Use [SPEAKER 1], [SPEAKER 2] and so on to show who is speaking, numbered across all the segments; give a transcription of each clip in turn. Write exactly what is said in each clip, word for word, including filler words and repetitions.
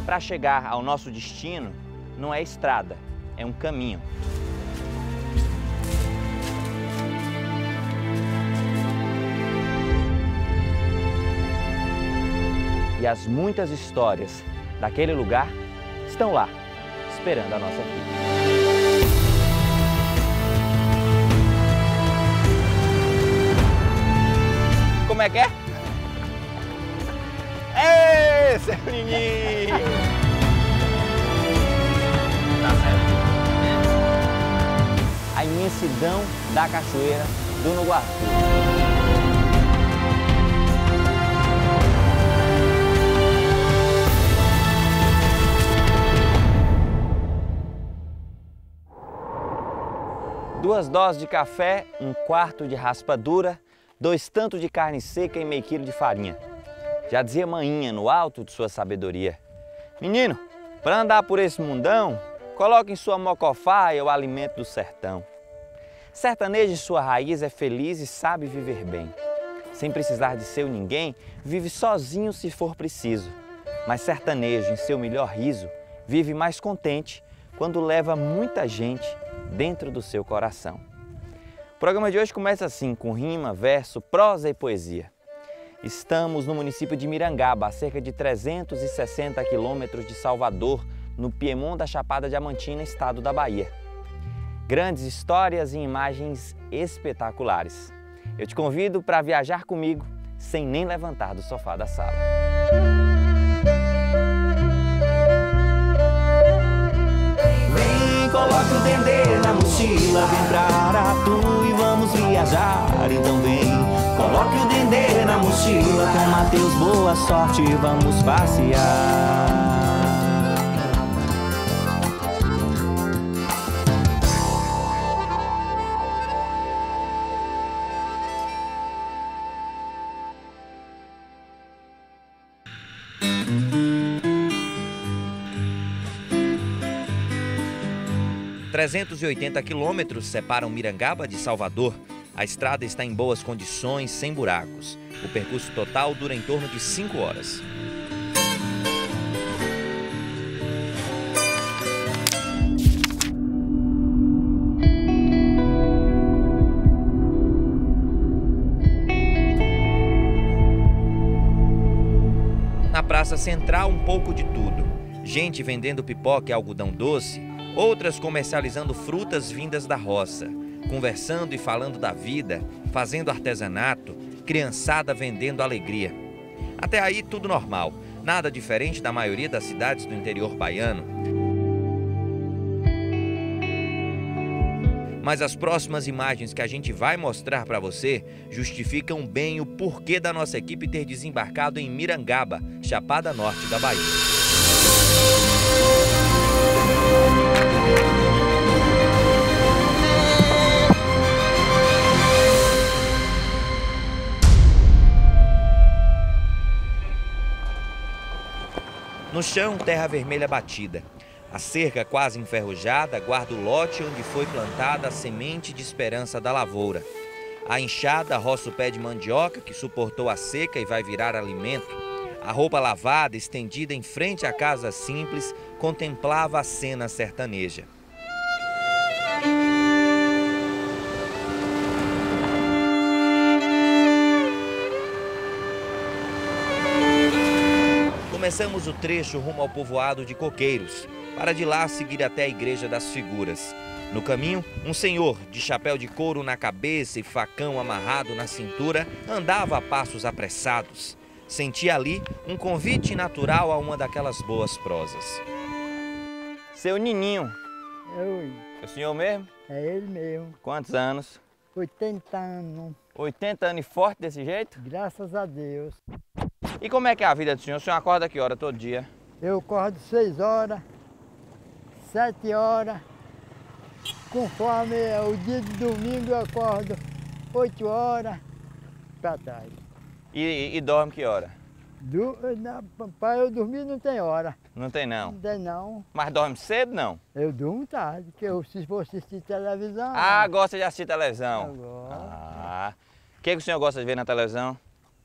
[SPEAKER 1] para chegar ao nosso destino não é estrada, é um caminho. E as muitas histórias daquele lugar estão lá, esperando a nossa equipe. Como é que é? Ei, seu menino! Tá certo. A imensidão da cachoeira do Nuguatu. Duas doses de café, um quarto de raspadura, dois tantos de carne seca e meio quilo de farinha. Já dizia maninha no alto de sua sabedoria. Menino, para andar por esse mundão, coloque em sua mocofaia o alimento do sertão. Sertanejo em sua raiz é feliz e sabe viver bem. Sem precisar de seu ninguém, vive sozinho se for preciso. Mas sertanejo em seu melhor riso, vive mais contente quando leva muita gente dentro do seu coração. O programa de hoje começa assim, com rima, verso, prosa e poesia. Estamos no município de Mirangaba, a cerca de trezentos e sessenta quilômetros de Salvador, no Piemont da Chapada Diamantina, estado da Bahia. Grandes histórias e imagens espetaculares. Eu te convido para viajar comigo, sem nem levantar do sofá da sala.
[SPEAKER 2] Coloque o dendê na mochila, vem pra Aratu e vamos viajar, então vem. Coloque o dendê na mochila, com Mateus, boa sorte, vamos passear.
[SPEAKER 1] trezentos e oitenta quilômetros separam Mirangaba de Salvador. A estrada está em boas condições, sem buracos. O percurso total dura em torno de cinco horas. Na praça central, um pouco de tudo. Gente vendendo pipoca e algodão doce, outras comercializando frutas vindas da roça, conversando e falando da vida, fazendo artesanato, criançada vendendo alegria. Até aí tudo normal, nada diferente da maioria das cidades do interior baiano. Mas as próximas imagens que a gente vai mostrar para você justificam bem o porquê da nossa equipe ter desembarcado em Mirangaba, Chapada Norte da Bahia. No chão, terra vermelha batida. A cerca quase enferrujada guarda o lote onde foi plantada a semente de esperança da lavoura. A enxada roça o pé de mandioca que suportou a seca e vai virar alimento. A roupa lavada, estendida em frente à casa simples, contemplava a cena sertaneja. Começamos o trecho rumo ao povoado de Coqueiros, para de lá seguir até a Igreja das Figuras. No caminho, um senhor de chapéu de couro na cabeça e facão amarrado na cintura andava a passos apressados. Sentia ali um convite natural a uma daquelas boas prosas. Seu Nininho.
[SPEAKER 3] Oi.
[SPEAKER 1] É o senhor mesmo?
[SPEAKER 3] É ele mesmo.
[SPEAKER 1] Quantos anos?
[SPEAKER 3] oitenta anos.
[SPEAKER 1] oitenta anos e forte desse jeito?
[SPEAKER 3] Graças a Deus.
[SPEAKER 1] E como é que é a vida do senhor? O senhor acorda que hora todo dia?
[SPEAKER 3] Eu acordo seis horas, sete horas. Conforme é o dia de domingo, eu acordo oito horas para trás.
[SPEAKER 1] E, e, e dorme que hora?
[SPEAKER 3] Do, na, para eu dormir não tem hora.
[SPEAKER 1] Não tem não?
[SPEAKER 3] Não tem não.
[SPEAKER 1] Mas dorme cedo não?
[SPEAKER 3] Eu durmo tarde, porque eu, se for assistir televisão...
[SPEAKER 1] Ah, gosta de assistir televisão?
[SPEAKER 3] Eu gosto.
[SPEAKER 1] Ah. O que, que o senhor gosta de ver na televisão?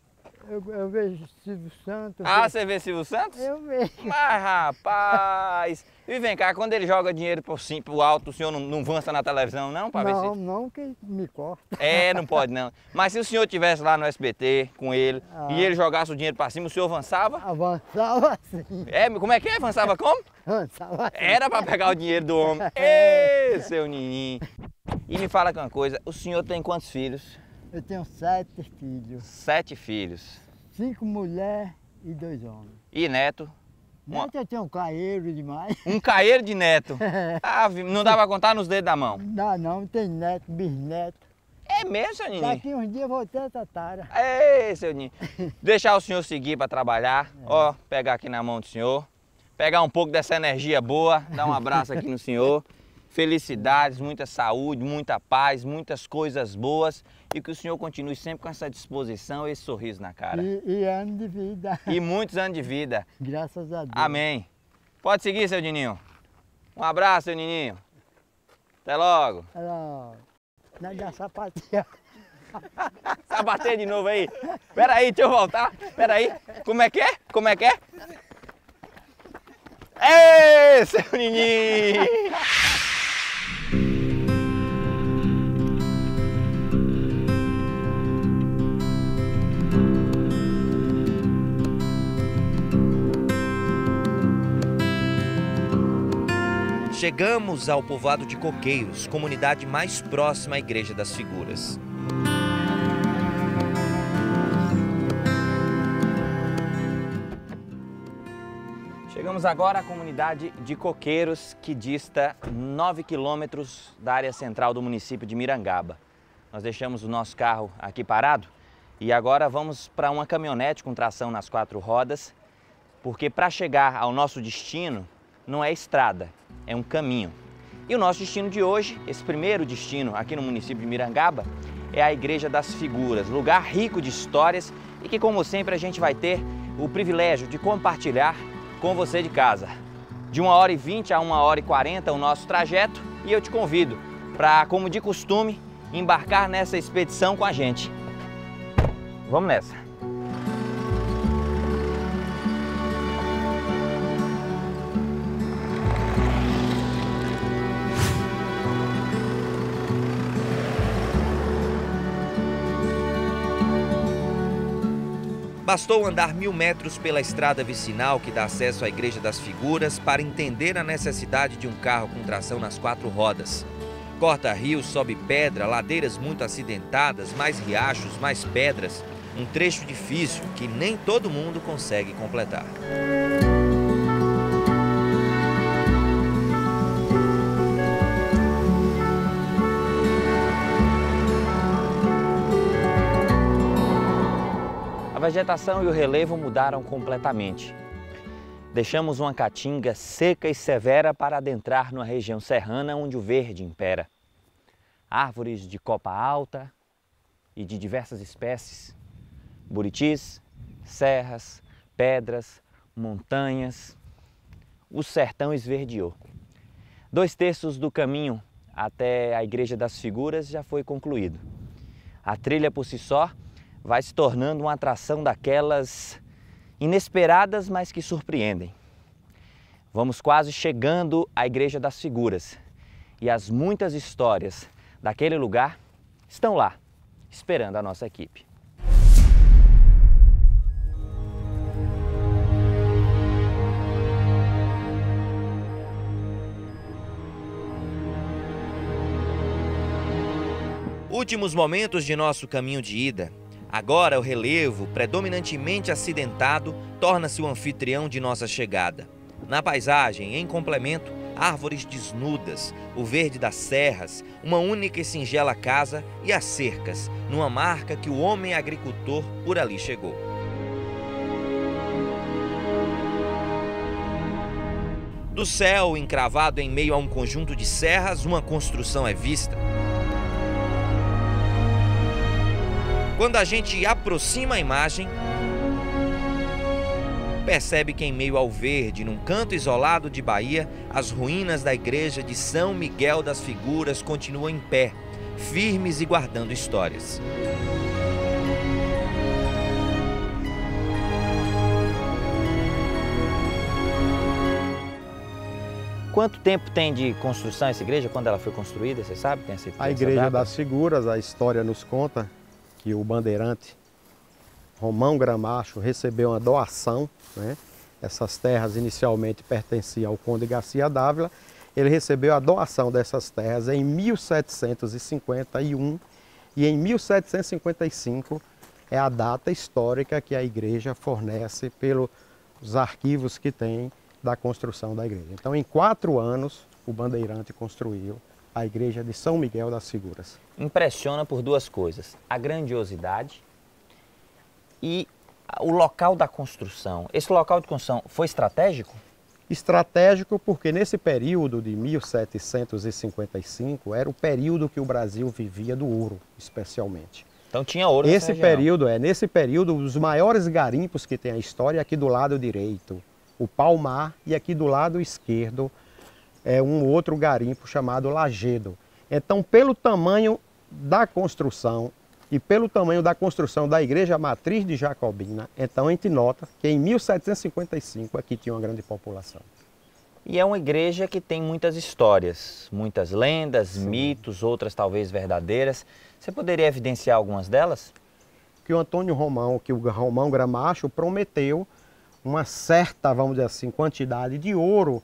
[SPEAKER 3] Eu, eu vejo Silvio Santos.
[SPEAKER 1] Ah,
[SPEAKER 3] eu,
[SPEAKER 1] você vê Silvio Santos?
[SPEAKER 3] eu vejo.
[SPEAKER 1] Mas, rapaz... E vem cá, quando ele joga dinheiro por, sim, por alto, o senhor não, não avança na televisão, não? Pra
[SPEAKER 3] Não,
[SPEAKER 1] ver se...
[SPEAKER 3] não, que me corta.
[SPEAKER 1] É, não pode não. Mas se o senhor estivesse lá no S B T com ele
[SPEAKER 3] Ah.
[SPEAKER 1] e ele jogasse o dinheiro pra cima, o senhor avançava?
[SPEAKER 3] Avançava assim.
[SPEAKER 1] É, como é que é? Avançava como?
[SPEAKER 3] Avançava assim.
[SPEAKER 1] Era pra pegar o dinheiro do homem. Ê, seu nininho. E me fala uma coisa, o senhor tem quantos filhos?
[SPEAKER 3] Eu tenho sete filhos.
[SPEAKER 1] Sete filhos.
[SPEAKER 3] Cinco mulheres e dois homens.
[SPEAKER 1] E neto? Uma-
[SPEAKER 3] Neto eu tenho um caeiro demais.
[SPEAKER 1] Um caeiro de neto. Ah, vi- não dá pra contar nos dedos da mão.
[SPEAKER 3] Não dá não, tem neto, bisneto.
[SPEAKER 1] É mesmo, seu nininho?
[SPEAKER 3] Daqui uns dias eu vou ter tatara.
[SPEAKER 1] Ei, seu Ninho. Deixar o senhor seguir para trabalhar. Ó, pegar aqui na mão do senhor. Pegar um pouco dessa energia boa. Dar um abraço aqui no senhor. Felicidades, muita saúde, muita paz, muitas coisas boas. E que o senhor continue sempre com essa disposição e esse sorriso na cara.
[SPEAKER 3] E, e ano de vida.
[SPEAKER 1] E muitos anos de vida.
[SPEAKER 3] Graças a Deus.
[SPEAKER 1] Amém. Pode seguir, seu Nininho. Um abraço, seu Nininho. Até logo.
[SPEAKER 3] Ela, não dá sapatear.
[SPEAKER 1] Vai bater de novo aí. Pera aí, deixa eu voltar. Pera aí. Como é que é? Como é que é? Ê, seu Nininho! Chegamos ao povoado de Coqueiros, comunidade mais próxima à Igreja das Figuras. Chegamos agora à comunidade de Coqueiros, que dista nove quilômetros da área central do município de Mirangaba. Nós deixamos o nosso carro aqui parado e agora vamos para uma caminhonete com tração nas quatro rodas, porque para chegar ao nosso destino não é estrada, é um caminho. E o nosso destino de hoje, esse primeiro destino aqui no município de Mirangaba, é a Igreja das Figuras, lugar rico de histórias e que, como sempre, a gente vai ter o privilégio de compartilhar com você de casa. De uma hora e vinte a uma hora e quarenta o nosso trajeto e eu te convido para, como de costume, embarcar nessa expedição com a gente. Vamos nessa! Bastou andar mil metros pela estrada vicinal que dá acesso à Igreja das Figuras para entender a necessidade de um carro com tração nas quatro rodas. Corta rios, sobe pedra, ladeiras muito acidentadas, mais riachos, mais pedras. Um trecho difícil que nem todo mundo consegue completar. A vegetação e o relevo mudaram completamente. Deixamos uma caatinga seca e severa para adentrar numa região serrana onde o verde impera. Árvores de copa alta e de diversas espécies, buritis, serras, pedras, montanhas. O sertão esverdeou. Dois terços do caminho até a Igreja das Figuras já foi concluído. A trilha por si só vai se tornando uma atração daquelas inesperadas, mas que surpreendem. Vamos quase chegando à Igreja das Figuras e as muitas histórias daquele lugar estão lá, esperando a nossa equipe. Últimos momentos de nosso caminho de ida. Agora o relevo, predominantemente acidentado, torna-se o anfitrião de nossa chegada. Na paisagem, em complemento, árvores desnudas, o verde das serras, uma única e singela casa e as cercas, numa marca que o homem agricultor por ali chegou. Do céu, encravado em meio a um conjunto de serras, uma construção é vista. Quando a gente aproxima a imagem, percebe que em meio ao verde, num canto isolado de Bahia, as ruínas da igreja de São Miguel das Figuras continuam em pé, firmes e guardando histórias. Quanto tempo tem de construção essa igreja? Quando ela foi construída, você sabe? Tem essa,
[SPEAKER 4] a Igreja das Figuras, a história nos conta que o bandeirante Romão Gramacho recebeu uma doação, né? Essas terras inicialmente pertenciam ao Conde Garcia Dávila. Ele recebeu a doação dessas terras em mil setecentos e cinquenta e um e em mil setecentos e cinquenta e cinco é a data histórica que a igreja fornece pelos arquivos que tem da construção da igreja. Então, em quatro anos, o bandeirante construiu a igreja de São Miguel das Figuras.
[SPEAKER 1] Impressiona por duas coisas, a grandiosidade e o local da construção. Esse local de construção foi estratégico?
[SPEAKER 4] Estratégico porque nesse período de mil setecentos e cinquenta e cinco era o período que o Brasil vivia do ouro, especialmente.
[SPEAKER 1] Então tinha ouro nessa
[SPEAKER 4] Esse
[SPEAKER 1] região.
[SPEAKER 4] período, é, nesse período, os maiores garimpos que tem a história é aqui do lado direito, o Palmar, e aqui do lado esquerdo é um outro garimpo chamado Lagedo. Então, pelo tamanho da construção e pelo tamanho da construção da igreja matriz de Jacobina, então a gente nota que em mil setecentos e cinquenta e cinco aqui tinha uma grande população.
[SPEAKER 1] E é uma igreja que tem muitas histórias, muitas lendas,
[SPEAKER 4] Sim.
[SPEAKER 1] mitos, outras talvez verdadeiras. Você poderia evidenciar algumas delas?
[SPEAKER 4] Que o Antônio Romão, que o Romão Gramacho prometeu uma certa, vamos dizer assim, quantidade de ouro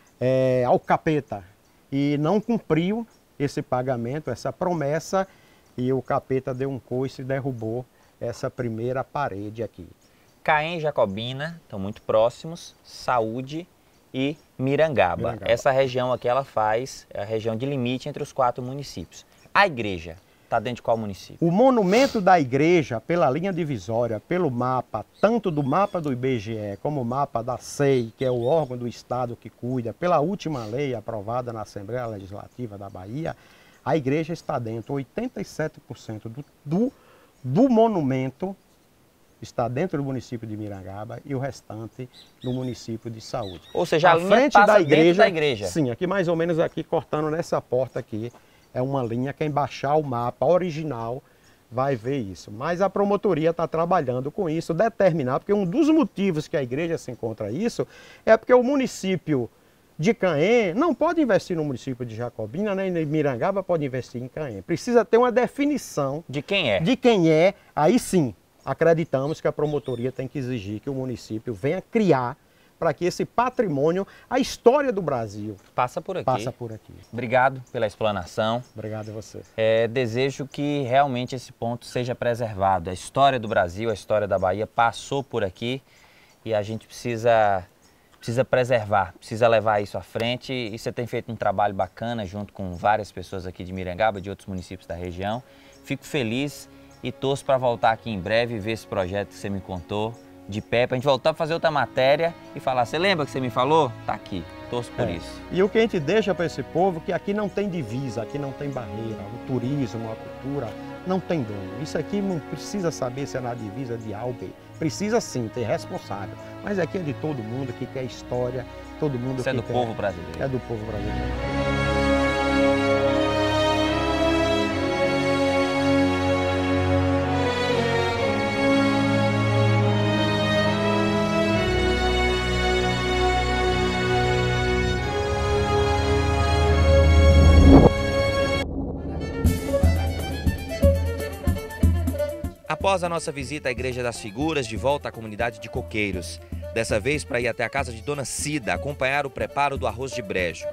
[SPEAKER 4] é, ao capeta e não cumpriu esse pagamento, essa promessa, e o capeta deu um coice e derrubou essa primeira parede aqui.
[SPEAKER 1] Caém e Jacobina estão muito próximos, Saúde e Mirangaba.
[SPEAKER 4] Mirangaba.
[SPEAKER 1] Essa região aqui ela faz é a região de limite entre os quatro municípios. A igreja está dentro de qual município?
[SPEAKER 4] O monumento da igreja, pela linha divisória, pelo mapa, tanto do mapa do I B G E como o mapa da S E I, que é o órgão do Estado que cuida, pela última lei aprovada na Assembleia Legislativa da Bahia, a igreja está dentro, oitenta e sete por cento do, do, do monumento está dentro do município de Mirangaba e o restante no município de Saúde.
[SPEAKER 1] Ou seja, a,
[SPEAKER 4] a
[SPEAKER 1] linha
[SPEAKER 4] frente
[SPEAKER 1] passa
[SPEAKER 4] da igreja,
[SPEAKER 1] dentro da igreja.
[SPEAKER 4] Sim, aqui mais ou menos aqui, cortando nessa porta aqui, é uma linha, quem baixar o mapa original vai ver isso. Mas a promotoria está trabalhando com isso, determinar, porque um dos motivos que a igreja se encontra isso é porque o município de Caém não pode investir no município de Jacobina, nem em Mirangaba pode investir em Caém. Precisa ter uma definição
[SPEAKER 1] De quem é?
[SPEAKER 4] de quem é, aí sim, acreditamos que a promotoria tem que exigir que o município venha criar para que esse patrimônio, a história do Brasil,
[SPEAKER 1] Passa por aqui.
[SPEAKER 4] passa por aqui.
[SPEAKER 1] Obrigado pela explanação.
[SPEAKER 4] Obrigado a você.
[SPEAKER 1] É, desejo que realmente esse ponto seja preservado. A história do Brasil, a história da Bahia passou por aqui e a gente precisa, precisa preservar, precisa levar isso à frente. E você tem feito um trabalho bacana junto com várias pessoas aqui de Mirangaba, de outros municípios da região. Fico feliz e torço para voltar aqui em breve e ver esse projeto que você me contou de pé, para a gente voltar a fazer outra matéria e falar, você lembra que você me falou? Tá aqui, torço por
[SPEAKER 4] É.
[SPEAKER 1] isso.
[SPEAKER 4] E o que a gente deixa para esse povo, que aqui não tem divisa, aqui não tem barreira, o turismo, a cultura, não tem dono. Isso aqui não precisa saber se é na divisa de A ou B. Precisa sim, ter responsável. Mas aqui é de todo mundo que quer história, todo mundo
[SPEAKER 1] Isso é
[SPEAKER 4] que
[SPEAKER 1] do
[SPEAKER 4] quer...
[SPEAKER 1] povo brasileiro.
[SPEAKER 4] É do povo brasileiro.
[SPEAKER 1] Após a nossa visita à Igreja das Figuras, de volta à comunidade de Coqueiros. Dessa vez para ir até a casa de Dona Cida, acompanhar o preparo do arroz de brejo.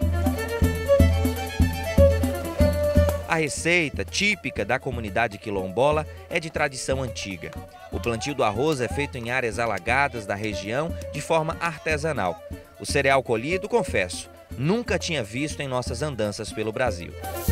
[SPEAKER 1] A receita típica da comunidade quilombola é de tradição antiga. O plantio do arroz é feito em áreas alagadas da região de forma artesanal. O cereal colhido, confesso, nunca tinha visto em nossas andanças pelo Brasil.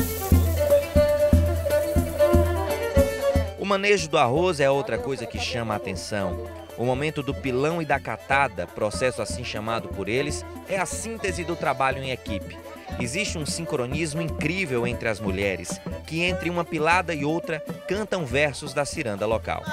[SPEAKER 1] O manejo do arroz é outra coisa que chama a atenção. O momento do pilão e da catada, processo assim chamado por eles, é a síntese do trabalho em equipe. Existe um sincronismo incrível entre as mulheres, que entre uma pilada e outra cantam versos da ciranda local.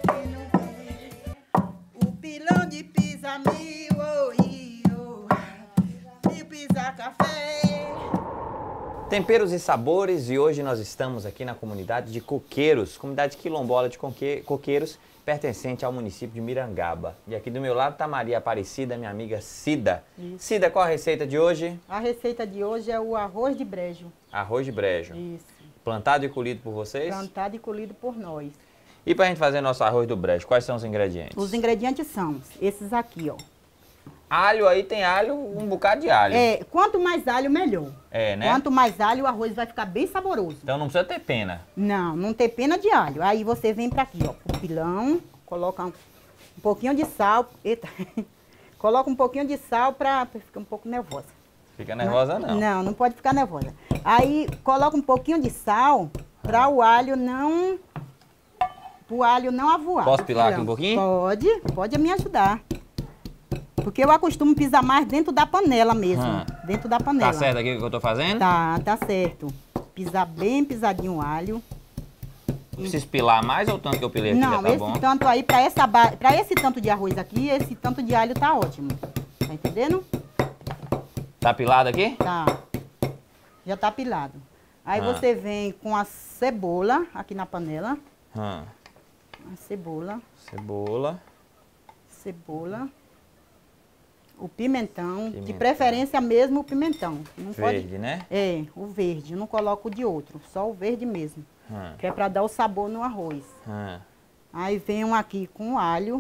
[SPEAKER 5] O pilão de pisa mil, oh, oh, mil pisa café.
[SPEAKER 1] Temperos e sabores, e hoje nós estamos aqui na comunidade de Coqueiros, comunidade quilombola de Coqueiros, pertencente ao município de Mirangaba. E aqui do meu lado está Maria Aparecida, minha amiga Cida.
[SPEAKER 6] Isso.
[SPEAKER 1] Cida, qual a receita de hoje?
[SPEAKER 6] A receita de hoje é o arroz de brejo.
[SPEAKER 1] Arroz de brejo.
[SPEAKER 6] Isso.
[SPEAKER 1] Plantado e colhido por vocês?
[SPEAKER 6] Plantado e colhido por nós.
[SPEAKER 1] E para a gente fazer nosso arroz do brejo, quais são os ingredientes?
[SPEAKER 6] Os ingredientes são esses aqui, ó.
[SPEAKER 1] Alho aí tem alho, um bocado de alho.
[SPEAKER 6] É, quanto mais alho, melhor.
[SPEAKER 1] É, né?
[SPEAKER 6] Quanto mais alho, o arroz vai ficar bem saboroso.
[SPEAKER 1] Então não precisa ter pena.
[SPEAKER 6] Não, não tem pena de alho. Aí você vem pra aqui, ó, pro pilão, coloca um, um pouquinho de sal. Eita. Coloca um pouquinho de sal pra, pra ficar um pouco nervosa.
[SPEAKER 1] Fica nervosa não.
[SPEAKER 6] Não, não pode ficar nervosa. Aí coloca um pouquinho de sal pra o alho não... Pro alho não avoar.
[SPEAKER 1] Posso pilar aqui
[SPEAKER 6] Pilão.
[SPEAKER 1] um pouquinho?
[SPEAKER 6] Pode, pode me ajudar. Porque eu acostumo pisar mais dentro da panela mesmo.
[SPEAKER 1] Hum.
[SPEAKER 6] Dentro da panela.
[SPEAKER 1] Tá certo aqui o que eu tô fazendo?
[SPEAKER 6] Tá, tá certo. Pisar bem pisadinho o alho.
[SPEAKER 1] Preciso pilar mais ou o tanto que eu pilei aqui
[SPEAKER 6] Não,
[SPEAKER 1] já tá
[SPEAKER 6] esse
[SPEAKER 1] bom?
[SPEAKER 6] tanto aí, pra, essa ba... pra esse tanto de arroz aqui, esse tanto de alho tá ótimo. Tá entendendo?
[SPEAKER 1] Tá pilado aqui?
[SPEAKER 6] Tá. Já tá pilado. Aí
[SPEAKER 1] Ah.
[SPEAKER 6] você vem com a cebola aqui na panela.
[SPEAKER 1] Hum.
[SPEAKER 6] A cebola,
[SPEAKER 1] Cebola.
[SPEAKER 6] cebola. O pimentão, de
[SPEAKER 1] Pimentão.
[SPEAKER 6] preferência mesmo o pimentão. Não
[SPEAKER 1] Verde,
[SPEAKER 6] pode...
[SPEAKER 1] né?
[SPEAKER 6] É, o verde. Eu não coloco o de outro, só o verde mesmo.
[SPEAKER 1] Hum.
[SPEAKER 6] Que é pra dar o sabor no arroz.
[SPEAKER 1] Hum.
[SPEAKER 6] Aí vem um aqui com alho.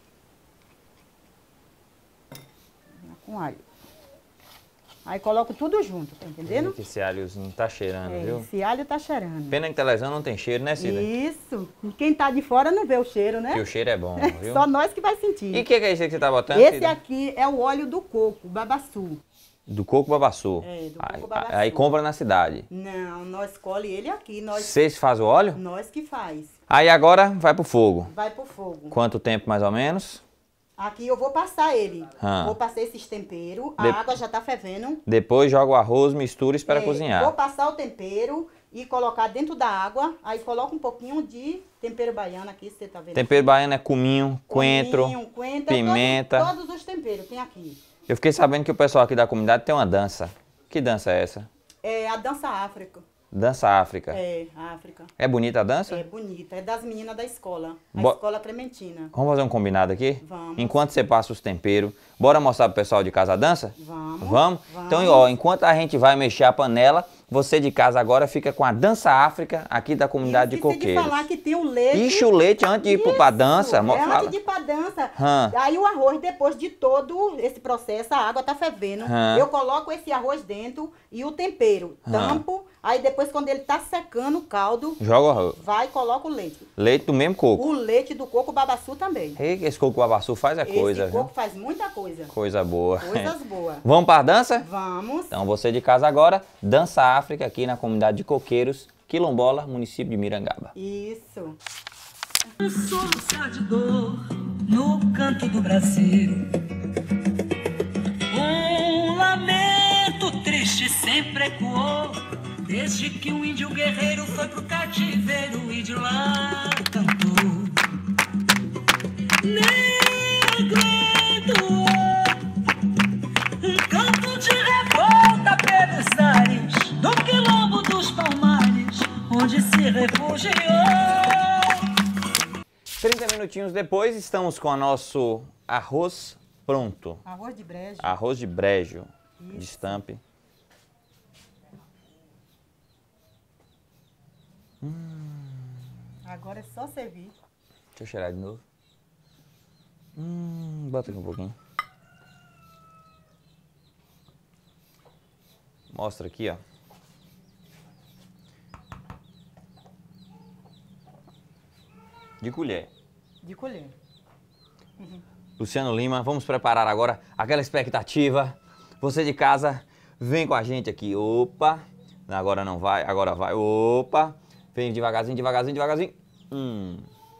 [SPEAKER 6] Com alho. Aí coloco tudo junto, tá entendendo?
[SPEAKER 1] Eita, esse alhozinho tá cheirando,
[SPEAKER 6] É,
[SPEAKER 1] viu?
[SPEAKER 6] esse alho tá cheirando.
[SPEAKER 1] Pena que televisão não tem cheiro, né, Cida?
[SPEAKER 6] Isso. E quem tá de fora não vê o cheiro, né?
[SPEAKER 1] Que o cheiro é bom, viu?
[SPEAKER 6] Só nós que vai sentir.
[SPEAKER 1] E o que, que é isso que você tá botando,
[SPEAKER 6] Esse
[SPEAKER 1] Cida?
[SPEAKER 6] aqui é o óleo do coco, babaçu.
[SPEAKER 1] Do coco babaçu.
[SPEAKER 6] É, do
[SPEAKER 1] Aí-
[SPEAKER 6] coco babaçu.
[SPEAKER 1] Aí compra na cidade.
[SPEAKER 6] Não, nós colhe ele aqui, nós,
[SPEAKER 1] Vocês fazem o óleo?
[SPEAKER 6] nós que faz.
[SPEAKER 1] Aí agora vai pro fogo.
[SPEAKER 6] Vai pro fogo.
[SPEAKER 1] Quanto tempo mais ou menos?
[SPEAKER 6] Aqui eu vou passar ele.
[SPEAKER 1] Ah.
[SPEAKER 6] Vou passar esses temperos. A
[SPEAKER 1] De-
[SPEAKER 6] água já tá fervendo.
[SPEAKER 1] Depois joga o arroz, mistura e espera
[SPEAKER 6] É,
[SPEAKER 1] cozinhar.
[SPEAKER 6] Vou passar o tempero e colocar dentro da água. Aí coloca um pouquinho de tempero baiano aqui, você tá vendo?
[SPEAKER 1] Tempero baiano é cominho, coentro,
[SPEAKER 6] Cominho, coentro,
[SPEAKER 1] pimenta.
[SPEAKER 6] Todos, todos os temperos tem aqui.
[SPEAKER 1] Eu fiquei sabendo que o pessoal aqui da comunidade tem uma dança. Que dança é essa?
[SPEAKER 6] É a dança África.
[SPEAKER 1] Dança África.
[SPEAKER 6] É, África.
[SPEAKER 1] É bonita a dança?
[SPEAKER 6] É bonita. É das meninas da escola. A
[SPEAKER 1] Bo-
[SPEAKER 6] escola Clementina.
[SPEAKER 1] Vamos fazer um combinado aqui?
[SPEAKER 6] Vamos.
[SPEAKER 1] Enquanto você passa os temperos, bora mostrar pro pessoal de casa a dança?
[SPEAKER 6] Vamos.
[SPEAKER 1] Vamos?
[SPEAKER 6] Vamos.
[SPEAKER 1] Então, ó, enquanto a gente vai mexer a panela, você de casa agora fica com a dança África aqui da comunidade de
[SPEAKER 6] Esqueci de
[SPEAKER 1] Coqueiros.
[SPEAKER 6] falar que tem o leite.
[SPEAKER 1] Ixi, o leite antes de ir pro- pra
[SPEAKER 6] Isso,
[SPEAKER 1] dança. mo-
[SPEAKER 6] É
[SPEAKER 1] fala.
[SPEAKER 6] antes de ir pra dança.
[SPEAKER 1] Hã.
[SPEAKER 6] Aí o arroz, depois de todo esse processo, a água tá fervendo.
[SPEAKER 1] Hã.
[SPEAKER 6] Eu coloco esse arroz dentro e o tempero.
[SPEAKER 1] Hã.
[SPEAKER 6] Tampo. Aí depois, quando ele tá secando o caldo,
[SPEAKER 1] Joga o arroz.
[SPEAKER 6] vai e coloca o leite.
[SPEAKER 1] Leite do mesmo coco.
[SPEAKER 6] O leite do coco babaçu também.
[SPEAKER 1] Ei, esse coco babaçu faz é coisa,
[SPEAKER 6] esse
[SPEAKER 1] viu?
[SPEAKER 6] coco faz muita coisa.
[SPEAKER 1] Coisa boa.
[SPEAKER 6] Coisas boas.
[SPEAKER 1] Vamos pra dança?
[SPEAKER 6] Vamos.
[SPEAKER 1] Então você de casa agora, Dança África aqui na comunidade de Coqueiros, Quilombola, município de Mirangaba.
[SPEAKER 6] Isso.
[SPEAKER 7] Um soluçar de dor no canto do Brasil. Um lamento triste sempre ecoou, desde que um índio guerreiro foi pro cativeiro e de lá cantou. Negro um canto de revolta pelos ares do quilombo dos Palmares, onde se refugiou.
[SPEAKER 1] trinta minutinhos depois, estamos com o nosso arroz pronto.
[SPEAKER 6] Arroz de brejo.
[SPEAKER 1] Arroz de brejo, de estampe.
[SPEAKER 6] Agora é só servir.
[SPEAKER 1] Deixa eu cheirar de novo. Hum, bota aqui um pouquinho. Mostra aqui, ó. De colher.
[SPEAKER 6] De colher.
[SPEAKER 1] Luciano Lima, vamos preparar agora aquela expectativa. Você de casa, vem com a gente aqui. Opa, agora não vai, agora vai. Opa, vem devagarzinho, devagarzinho, devagarzinho. Hum.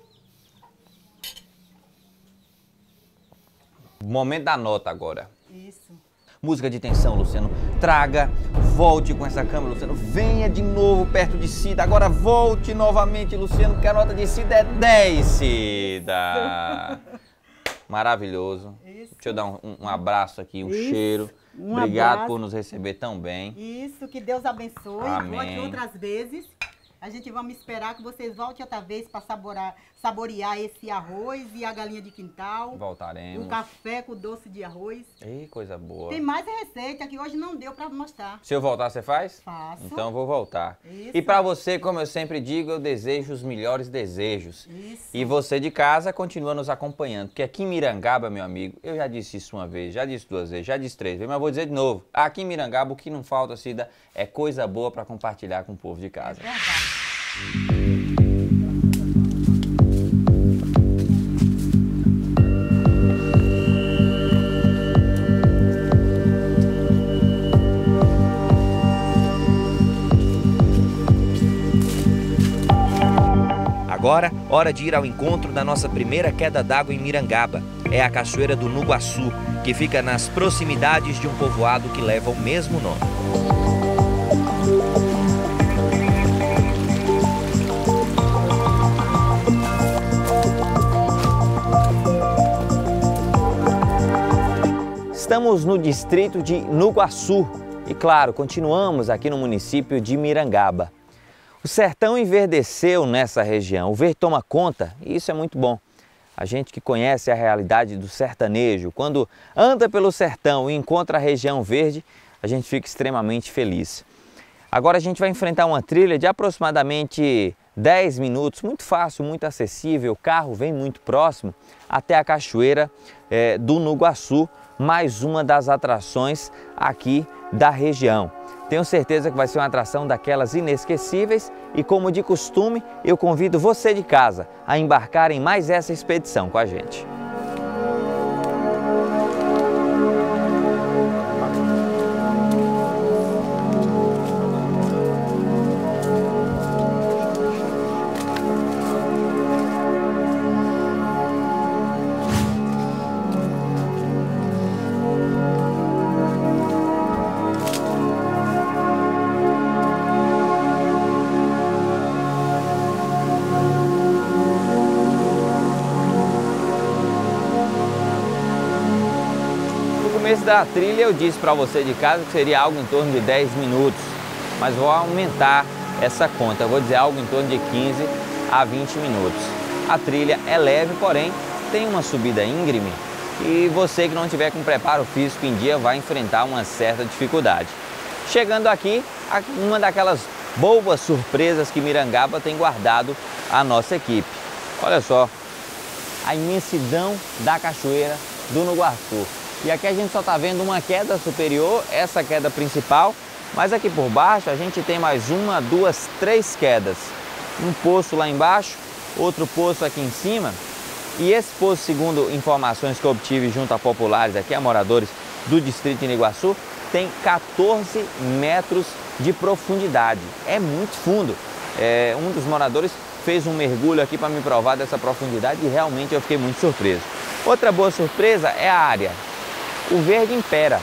[SPEAKER 1] Momento da nota agora.
[SPEAKER 6] Isso.
[SPEAKER 1] Música de tensão, Luciano. Traga, volte com essa câmera, Luciano. Venha de novo perto de Cida. Agora volte novamente, Luciano, porque a nota de Cida é dez, Cida. Maravilhoso.
[SPEAKER 6] Isso.
[SPEAKER 1] Deixa eu dar um, um abraço aqui, um
[SPEAKER 6] Isso.
[SPEAKER 1] cheiro.
[SPEAKER 6] Um
[SPEAKER 1] Obrigado
[SPEAKER 6] abraço.
[SPEAKER 1] por nos receber tão bem.
[SPEAKER 6] Isso, que Deus abençoe.
[SPEAKER 1] Amém.
[SPEAKER 6] Volte outras vezes. A gente vamos esperar que vocês voltem outra vez para saborear, saborear esse arroz e a galinha de quintal.
[SPEAKER 1] Voltaremos.
[SPEAKER 6] O café com doce de arroz.
[SPEAKER 1] Ih, coisa boa.
[SPEAKER 6] Tem mais receita que hoje não deu para mostrar.
[SPEAKER 1] Se eu voltar, você faz?
[SPEAKER 6] Faço.
[SPEAKER 1] Então eu vou voltar.
[SPEAKER 6] Isso.
[SPEAKER 1] E para você, como eu sempre digo, eu desejo os melhores desejos.
[SPEAKER 6] Isso.
[SPEAKER 1] E você de casa continua nos acompanhando, porque aqui em Mirangaba, meu amigo, eu já disse isso uma vez, já disse duas vezes, já disse três vezes, mas vou dizer de novo. Aqui em Mirangaba, o que não falta, Cida, é coisa boa para compartilhar com o povo de casa.
[SPEAKER 6] É verdade.
[SPEAKER 8] Agora, hora de ir ao encontro da nossa primeira queda d'água em Mirangaba. É a Cachoeira do Nuguaçu, que fica nas proximidades de um povoado que leva o mesmo nome.
[SPEAKER 1] Estamos no distrito de Nuguaçu e, claro, continuamos aqui no município de Mirangaba. O sertão enverdeceu nessa região, o verde toma conta e isso é muito bom. A gente que conhece a realidade do sertanejo, quando anda pelo sertão e encontra a região verde, a gente fica extremamente feliz. Agora a gente vai enfrentar uma trilha de aproximadamente dez minutos, muito fácil, muito acessível, o carro vem muito próximo, até a Cachoeira é, do Nuguaçu, mais uma das atrações aqui da região. Tenho certeza que vai ser uma atração daquelas inesquecíveis e, como de costume, eu convido você de casa a embarcar em mais essa expedição com a gente. No começo da trilha eu disse para você de casa que seria algo em torno de dez minutos, mas vou aumentar essa conta, eu vou dizer algo em torno de quinze a vinte minutos. A trilha é leve, porém tem uma subida íngreme e você que não tiver com preparo físico em dia vai enfrentar uma certa dificuldade. Chegando aqui, uma daquelas boas surpresas que Mirangaba tem guardado à nossa equipe. Olha só, a imensidão da Cachoeira do Nuguaçu. E aqui a gente só está vendo uma queda superior, essa queda principal, mas aqui por baixo a gente tem mais uma, duas, três quedas. Um poço lá embaixo, outro poço aqui em cima. E esse poço, segundo informações que eu obtive junto a populares aqui, a moradores do distrito de Nuguaçu, tem quatorze metros de profundidade. É muito fundo. É, um dos moradores fez um mergulho aqui para me provar dessa profundidade e realmente eu fiquei muito surpreso. Outra boa surpresa é a área. O verde impera.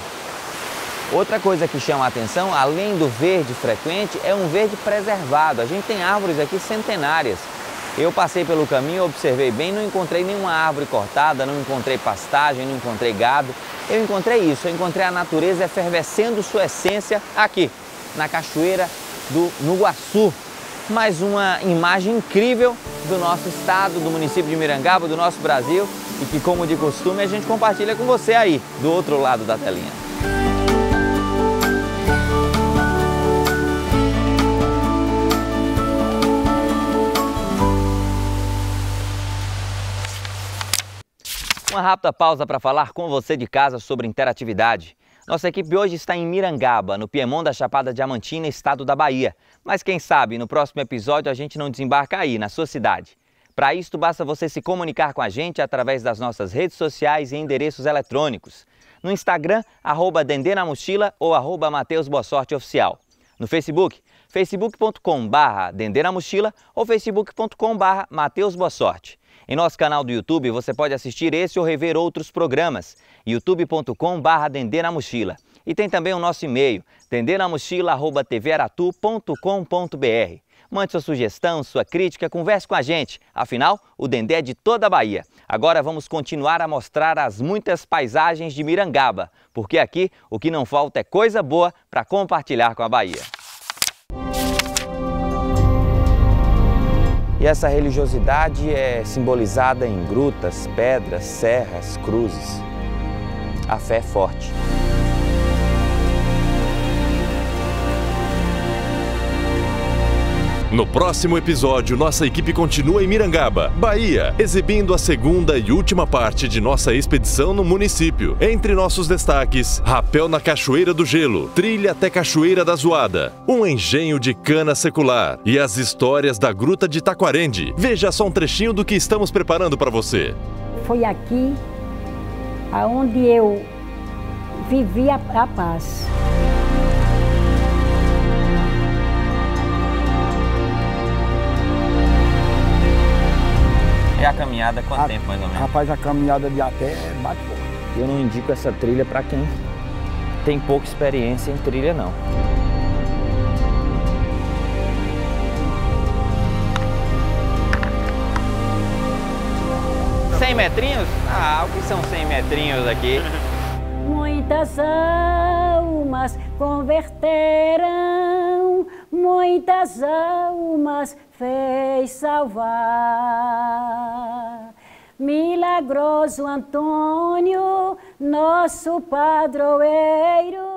[SPEAKER 1] Outra coisa que chama a atenção, além do verde frequente, é um verde preservado. A gente tem árvores aqui centenárias. Eu passei pelo caminho, observei bem, não encontrei nenhuma árvore cortada, não encontrei pastagem, não encontrei gado. Eu encontrei isso, eu encontrei a natureza efervescendo sua essência aqui, na Cachoeira do Nuguaçu. Mais uma imagem incrível do nosso estado, do município de Mirangaba, do nosso Brasil e que, como de costume, a gente compartilha com você aí, do outro lado da telinha. Uma rápida pausa para falar com você de casa sobre interatividade. Nossa equipe hoje está em Mirangaba, no Piemont da Chapada Diamantina, estado da Bahia. Mas quem sabe, no próximo episódio a gente não desembarca aí, na sua cidade. Para isso, basta você se comunicar com a gente através das nossas redes sociais e endereços eletrônicos. No Instagram, arroba Dendê na Mochila ou arroba Mateus Boa Sorte Oficial. No Facebook, facebook ponto com barra Dendê na Mochila ou facebook ponto com barra Mateus Boa Sorte. Em nosso canal do YouTube, você pode assistir esse ou rever outros programas, youtube ponto com barra Dendê na Mochila. E tem também o nosso e-mail, dendê na mochila arroba t v aratu ponto com ponto b r. Mande sua sugestão, sua crítica, converse com a gente. Afinal, o Dendê é de toda a Bahia. Agora vamos continuar a mostrar as muitas paisagens de Mirangaba, porque aqui o que não falta é coisa boa para compartilhar com a Bahia. E essa religiosidade é simbolizada em grutas, pedras, serras, cruzes. A fé é forte.
[SPEAKER 9] No próximo episódio, nossa equipe continua em Mirangaba, Bahia, exibindo a segunda e última parte de nossa expedição no município. Entre nossos destaques, rapel na Cachoeira do Gelo, trilha até Cachoeira da Zoada, um engenho de cana secular e as histórias da Gruta de Taquarende. Veja só um trechinho do que estamos preparando para você.
[SPEAKER 10] Foi aqui aonde eu vivi a, a paz.
[SPEAKER 1] É a caminhada quanto a, tempo, mais ou menos?
[SPEAKER 11] Rapaz, a caminhada de a pé bate forte.
[SPEAKER 1] Eu não indico essa trilha para quem tem pouca experiência em trilha, não. cem metrinhos? Ah, o que são cem metrinhos aqui?
[SPEAKER 10] Muitas almas converteram, muitas almas fez salvar. Milagroso Antônio, nosso padroeiro.